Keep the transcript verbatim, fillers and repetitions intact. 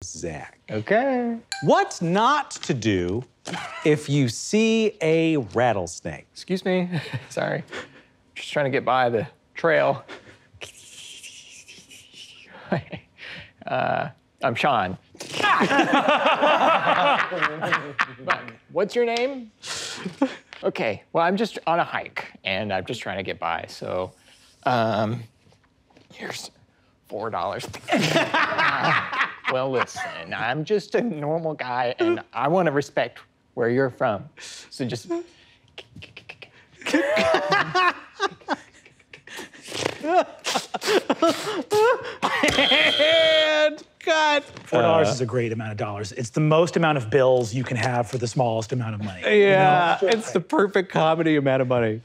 Zach. Okay. What not to do if you see a rattlesnake? Excuse me. Sorry. Just trying to get by the trail. uh, I'm Sean. But what's your name? Okay, well, I'm just on a hike, and I'm just trying to get by, so um, here's four dollars. uh, well, listen, I'm just a normal guy, and I want to respect where you're from, so just... And cut. Four dollars uh, is a great amount of dollars. It's the most amount of bills you can have for the smallest amount of money. Yeah, you know? It's the perfect comedy amount of money.